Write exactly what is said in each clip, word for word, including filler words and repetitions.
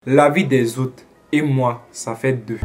La vie des autres et moi, ça fait deux.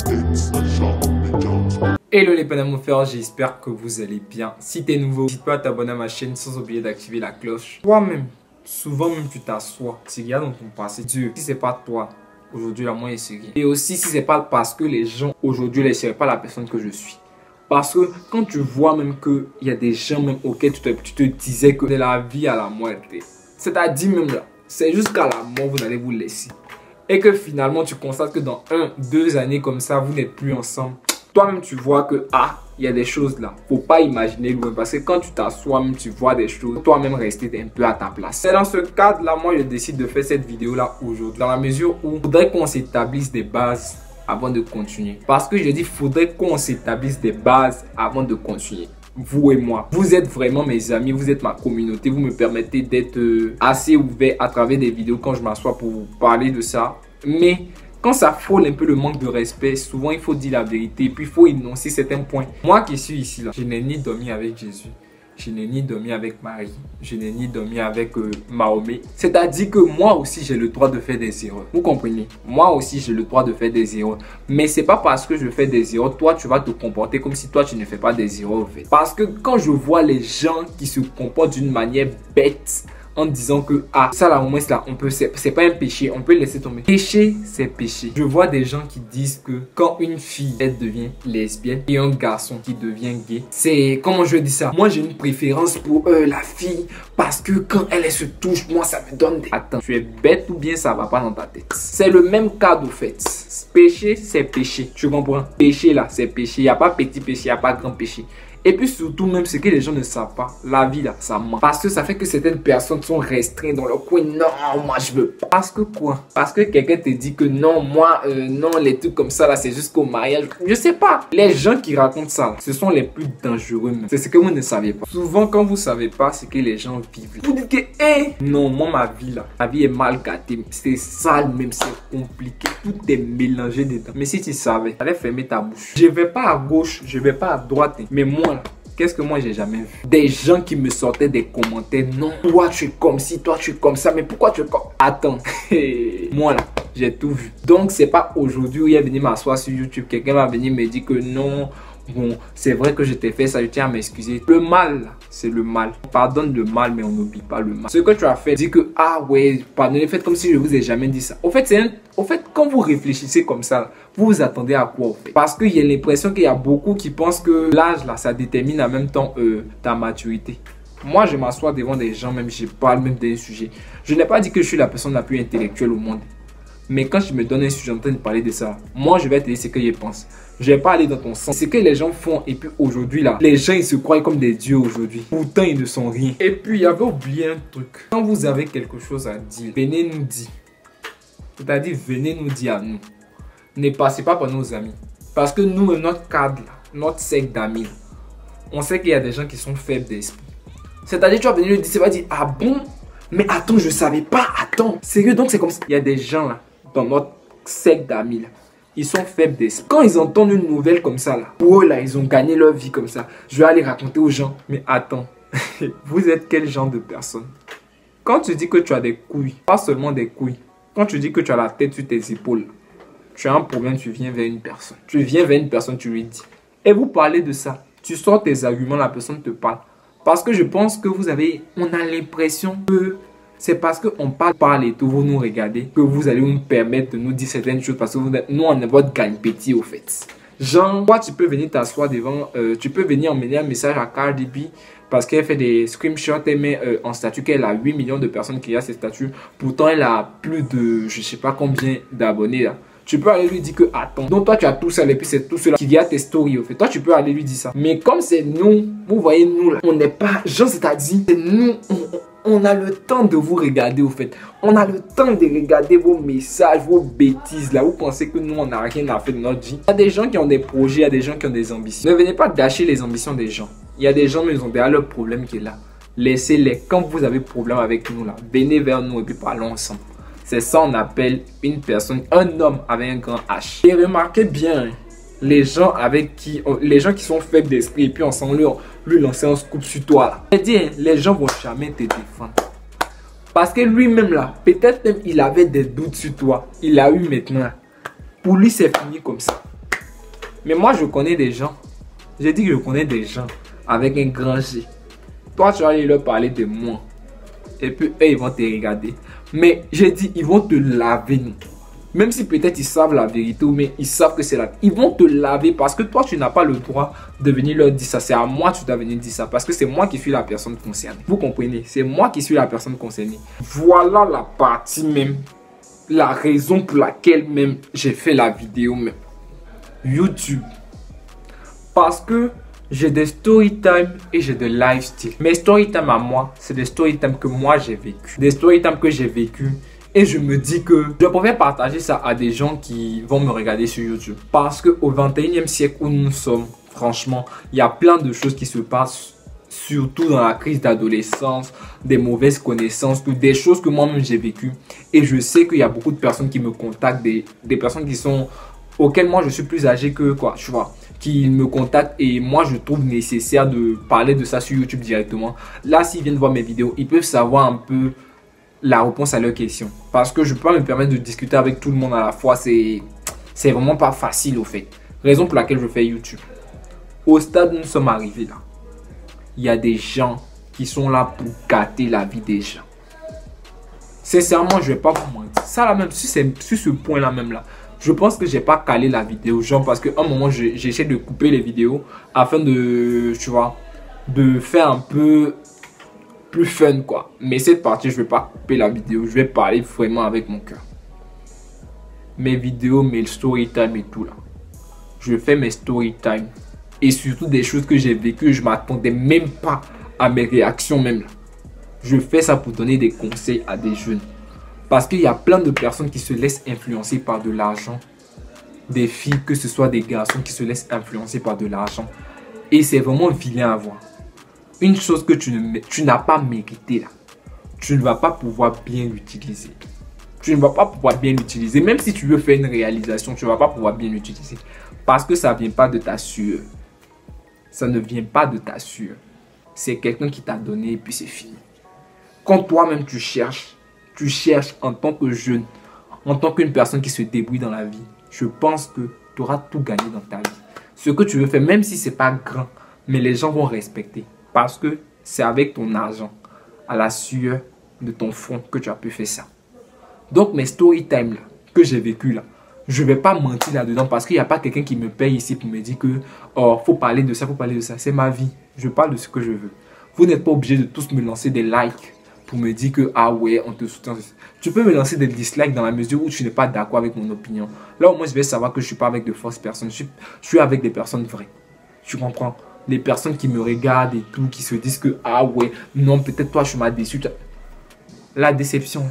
Hello les panamofers, j'espère que vous allez bien. Si t'es nouveau, n'hésite pas à t'abonner à ma chaîne sans oublier d'activer la cloche. Toi-même, souvent même tu t'assois, tu regardes dans ton passé. Dieu, si c'est pas toi, aujourd'hui la moi est sérieux. Et aussi si c'est pas parce que les gens aujourd'hui ne seraient pas la personne que je suis. Parce que quand tu vois même qu'il y a des gens même auxquels tu te, tu te disais que de la vie à la muerte, c'est-à-dire même là, c'est jusqu'à la mort vous allez vous laisser. Et que finalement tu constates que dans un, deux années comme ça, vous n'êtes plus ensemble. Toi-même tu vois que ah, il y a des choses là. Faut pas imaginer loin parce que quand tu t'assois même tu vois des choses. Toi-même rester un peu à ta place. C'est dans ce cadre là, moi je décide de faire cette vidéo là aujourd'hui. Dans la mesure où il faudrait qu'on s'établisse des bases avant de continuer. Parce que je dis faudrait qu'on s'établisse des bases avant de continuer. Vous et moi, vous êtes vraiment mes amis, vous êtes ma communauté, vous me permettez d'être euh, assez ouvert à travers des vidéos quand je m'assois pour vous parler de ça. Mais quand ça frôle un peu le manque de respect, souvent il faut dire la vérité et puis il faut énoncer certains points. Moi qui suis ici là, je n'ai ni dormi avec Jésus, je n'ai ni dormi avec Marie, je n'ai ni dormi avec euh, Mahomet. C'est-à-dire que moi aussi j'ai le droit de faire des erreurs. Vous comprenez? Moi aussi j'ai le droit de faire des erreurs. Mais c'est pas parce que je fais des erreurs, toi tu vas te comporter comme si toi tu ne fais pas des erreurs en fait. Parce que quand je vois les gens qui se comportent d'une manière bête, en disant que ah ça là au moins là on peut c'est pas un péché, on peut laisser tomber. Péché c'est péché. Je vois des gens qui disent que quand une fille elle devient lesbienne et un garçon qui devient gay, c'est comment je dis ça, moi j'ai une préférence pour euh, la fille parce que quand elle, elle se touche, moi ça me donne des... Attends, tu es bête ou bien ça va pas dans ta tête? C'est le même cas au fait. Péché c'est péché, tu comprends? Péché là c'est péché, il n'y a pas petit péché, il n'y a pas grand péché. Et puis surtout même ce que les gens ne savent pas, la vie là, ça ment. Parce que ça fait que certaines personnes sont restreintes dans leur coin. Non, moi je veux pas. Parce que quoi? Parce que quelqu'un te dit que non, moi, euh, non, les trucs comme ça là, c'est jusqu'au mariage. Je sais pas. Les gens qui racontent ça, là, ce sont les plus dangereux même. C'est ce que vous ne savez pas. Souvent quand vous savez pas ce que les gens vivent, vous dites que, hé, hey, non, moi ma vie là, ma vie est mal gâtée. C'est sale même, c'est compliqué. Tout est mélangé dedans. Mais si tu savais, allez fermer ta bouche. Je vais pas à gauche, je vais pas à droite. Hein. Mais moi, qu'est-ce que moi j'ai jamais vu? Des gens qui me sortaient des commentaires. Non, toi tu es comme ci, toi tu es comme ça. Mais pourquoi tu es comme... Attends, moi là, j'ai tout vu. Donc c'est pas aujourd'hui où il est venu m'asseoir sur YouTube. Quelqu'un va venir me dire que non, bon, c'est vrai que je t'ai fait ça, je tiens à m'excuser. Le mal, c'est le mal. On pardonne le mal, mais on n'oublie pas le mal. Ce que tu as fait, dis que, ah ouais, pardonnez, faites comme si je vous ai jamais dit ça. Au fait, c'est un... Au fait, quand vous réfléchissez comme ça, vous vous attendez à quoi au fait? Parce qu'il y a l'impression qu'il y a beaucoup qui pensent que l'âge là, ça détermine en même temps euh, ta maturité. Moi, je m'assois devant des gens, même je parle même des sujets. Je n'ai pas dit que je suis la personne la plus intellectuelle au monde. Mais quand je me donne un sujet en train de parler de ça, moi je vais te dire ce que je pense. Je vais pas aller dans ton sens. C'est ce que les gens font et puis aujourd'hui là, les gens ils se croient comme des dieux aujourd'hui. Pourtant ils ne sont rien. Et puis il y avait oublié un truc. Quand vous avez quelque chose à dire, venez nous dire. C'est-à-dire venez nous dire à nous. Ne passez pas par nos amis. Parce que nous, notre cadre, là, notre cercle d'amis, on sait qu'il y a des gens qui sont faibles d'esprit. C'est-à-dire tu vas venir lui dire, tu vas dire, ah bon? Mais attends, je savais pas, attends. Sérieux, donc c'est comme ça. Il y a des gens là, dans notre cercle d'amis là, ils sont faibles d'esprit. Quand ils entendent une nouvelle comme ça là, pour eux là, ils ont gagné leur vie comme ça. Je vais aller raconter aux gens. Mais attends, vous êtes quel genre de personne? Quand tu dis que tu as des couilles, pas seulement des couilles. Quand tu dis que tu as la tête sur tes épaules, tu as un problème, tu viens vers une personne. Tu viens vers une personne, tu lui dis. Et vous parlez de ça. Tu sors tes arguments, la personne te parle. Parce que je pense que vous avez... On a l'impression que c'est parce qu'on parle, parle et tout, vous nous regardez, que vous allez nous permettre de nous dire certaines choses. Parce que vous êtes, nous, on est votre gagne-petit au fait. Genre, toi, tu peux venir t'asseoir devant... Euh, tu peux venir emmener un message à Cardi B. Parce qu'elle fait des screenshots, elle met euh, en statut qu'elle a huit millions de personnes qui a ces statuts. Pourtant, elle a plus de, je sais pas combien d'abonnés là. Tu peux aller lui dire que attends, donc toi tu as tout ça et puis c'est tout cela qui dit à tes stories au fait. Toi tu peux aller lui dire ça. Mais comme c'est nous, vous voyez nous là, on n'est pas, genre c'est-à-dire, c'est nous, on, on a le temps de vous regarder au fait. On a le temps de regarder vos messages, vos bêtises là. Vous pensez que nous on n'a rien à faire de notre vie? Il y a des gens qui ont des projets, il y a des gens qui ont des ambitions. Ne venez pas gâcher les ambitions des gens. Il y a des gens mais ils ont déjà leur problème qui est là. Laissez-les. Quand vous avez problème avec nous là, venez vers nous et puis parlons ensemble. C'est ça on appelle une personne, un homme avec un grand H. Et remarquez bien, les gens avec qui, les gens qui sont faibles d'esprit et puis ensemble lui, lui lancer un scoop sur toi là. Je dis, les gens vont jamais te défendre. Parce que lui-même là, peut-être même il avait des doutes sur toi. Il a eu maintenant. Pour lui, c'est fini comme ça. Mais moi, je connais des gens. J'ai dit que je connais des gens avec un grand G. Toi, tu vas aller leur parler de moi. Et puis, eux, ils vont te regarder. Mais j'ai dit, ils vont te laver. Non. Même si peut-être ils savent la vérité, mais ils savent que c'est la... Ils vont te laver parce que toi, tu n'as pas le droit de venir leur dire ça. C'est à moi que tu dois venir dire ça. Parce que c'est moi qui suis la personne concernée. Vous comprenez? C'est moi qui suis la personne concernée. Voilà la partie même. La raison pour laquelle même j'ai fait la vidéo même. YouTube. Parce que j'ai des story time et j'ai des lifestyle. Mes story time à moi, c'est des story time que moi j'ai vécu. Des story time que j'ai vécu. Et je me dis que je préfère partager ça à des gens qui vont me regarder sur YouTube. Parce qu'au vingt et unième siècle où nous sommes, franchement, il y a plein de choses qui se passent. Surtout dans la crise d'adolescence, des mauvaises connaissances, des choses que moi-même j'ai vécues. Et je sais qu'il y a beaucoup de personnes qui me contactent, des, des personnes qui sont, auxquelles moi je suis plus âgé que quoi, tu vois, qui me contactent et moi je trouve nécessaire de parler de ça sur YouTube directement. Là, s'ils viennent voir mes vidéos, ils peuvent savoir un peu la réponse à leurs questions. Parce que je ne peux pas me permettre de discuter avec tout le monde à la fois. C'est c'est vraiment pas facile au fait. Raison pour laquelle je fais YouTube. Au stade où nous sommes arrivés là, il y a des gens qui sont là pour gâter la vie des gens. Sincèrement, je ne vais pas vous mentir. Ça là même, sur, sur ce point là même là, je pense que j'ai pas calé la vidéo. Genre parce qu'à un moment, j'essaie de couper les vidéos afin de, tu vois, de faire un peu plus fun quoi. Mais cette partie, je vais pas couper la vidéo. Je vais parler vraiment avec mon cœur. Mes vidéos, mes story time et tout là. Je fais mes story time. Et surtout des choses que j'ai vécues. Je m'attendais même pas à mes réactions même là. Je fais ça pour donner des conseils à des jeunes. Parce qu'il y a plein de personnes qui se laissent influencer par de l'argent. Des filles, que ce soit des garçons qui se laissent influencer par de l'argent. Et c'est vraiment vilain à voir. Une chose que tu, ne, tu n'as pas mérité là, tu ne vas pas pouvoir bien l'utiliser. Tu ne vas pas pouvoir bien l'utiliser. Même si tu veux faire une réalisation, tu ne vas pas pouvoir bien l'utiliser. Parce que ça ne vient pas de ta sueur. Ça ne vient pas de ta sueur. C'est quelqu'un qui t'a donné et puis c'est fini. Quand toi-même tu cherches, tu cherches en tant que jeune, en tant qu'une personne qui se débrouille dans la vie, je pense que tu auras tout gagné dans ta vie. Ce que tu veux faire, même si ce n'est pas grand, mais les gens vont respecter. Parce que c'est avec ton argent, à la sueur de ton front que tu as pu faire ça. Donc mes story time là, que j'ai vécu là, je ne vais pas mentir là-dedans parce qu'il n'y a pas quelqu'un qui me paye ici pour me dire que oh, faut parler de ça, faut parler de ça. C'est ma vie. Je parle de ce que je veux. Vous n'êtes pas obligé de tous me lancer des likes pour me dire que ah ouais, on te soutient. Tu peux me lancer des dislikes dans la mesure où tu n'es pas d'accord avec mon opinion. Là au moins je vais savoir que je ne suis pas avec de fausses personnes. Je suis, je suis avec des personnes vraies. Tu comprends? Les personnes qui me regardent et tout, qui se disent que ah ouais, non, peut-être toi je m'as déçu. La déception,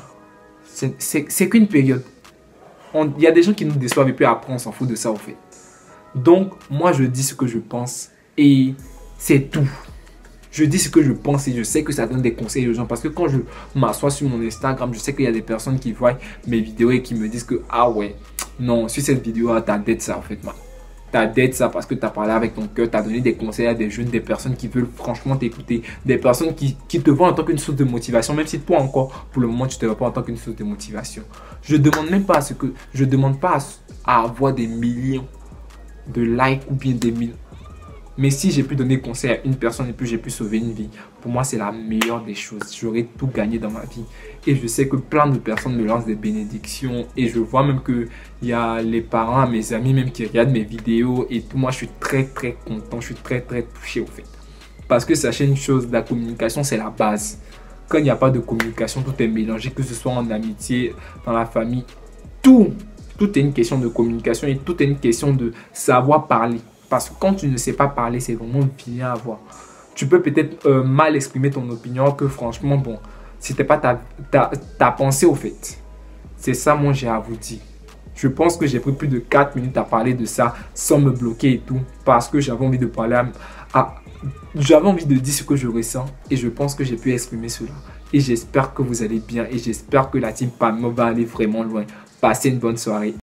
c'est qu'une période. Il y a des gens qui nous déçoivent et puis après on s'en fout de ça au fait. Donc moi je dis ce que je pense et c'est tout. Je dis ce que je pense et je sais que ça donne des conseils aux gens. Parce que quand je m'assois sur mon Instagram, je sais qu'il y a des personnes qui voient mes vidéos et qui me disent que ah ouais, non, sur cette vidéo, t'as d'être ça en fait, man. T'as d'être ça parce que t'as parlé avec ton cœur, t'as donné des conseils à des jeunes, des personnes qui veulent franchement t'écouter, des personnes qui, qui te voient en tant qu'une source de motivation, même si toi encore, pour le moment, tu te vois pas en tant qu'une source de motivation. Je demande même pas à ce que, je demande pas à, à avoir des millions de likes ou bien des millions. Mais si j'ai pu donner conseil à une personne et puis j'ai pu sauver une vie, pour moi c'est la meilleure des choses. J'aurais tout gagné dans ma vie. Et je sais que plein de personnes me lancent des bénédictions. Et je vois même qu'il y a les parents, mes amis même qui regardent mes vidéos. Et tout, moi je suis très très content, je suis très très touché au fait. Parce que sachez une chose, la communication c'est la base. Quand il n'y a pas de communication, tout est mélangé, que ce soit en amitié, dans la famille. Tout, tout est une question de communication et tout est une question de savoir parler. Parce que quand tu ne sais pas parler, c'est vraiment bien à voir. Tu peux peut-être euh, mal exprimer ton opinion que franchement, bon, c'était pas ta, ta, ta pensée au fait. C'est ça, moi, j'ai à vous dire. Je pense que j'ai pris plus de quatre minutes à parler de ça sans me bloquer et tout. Parce que j'avais envie de parler à... à j'avais envie de dire ce que je ressens et je pense que j'ai pu exprimer cela. Et j'espère que vous allez bien et j'espère que la team Palmo va aller vraiment loin. Passez une bonne soirée.